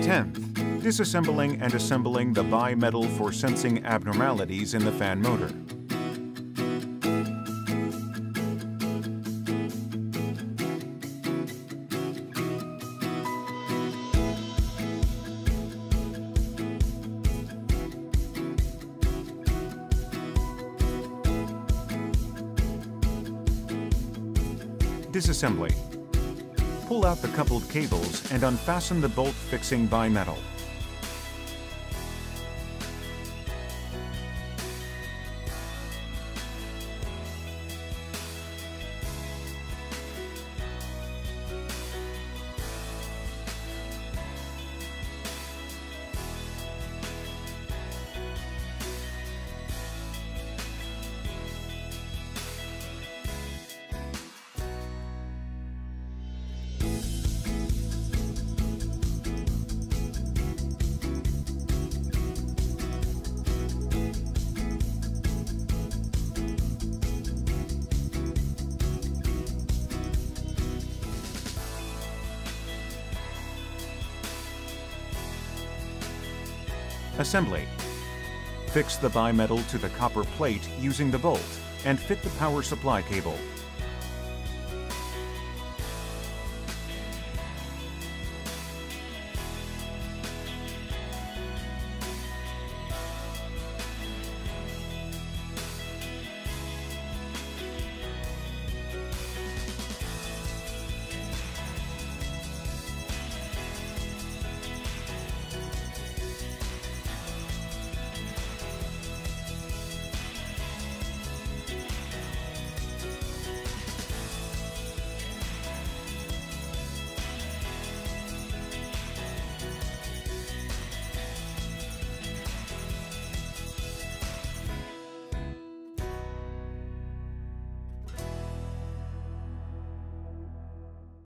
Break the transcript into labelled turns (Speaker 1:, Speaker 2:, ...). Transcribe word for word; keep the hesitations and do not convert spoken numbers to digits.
Speaker 1: tenth. Disassembling and assembling the bimetal for sensing abnormalities in the fan motor. Disassembly. Pull out the coupled cables and unfasten the bolt fixing bimetal. Assembly. Fix the bimetal to the copper plate using the bolt and fit the power supply cable.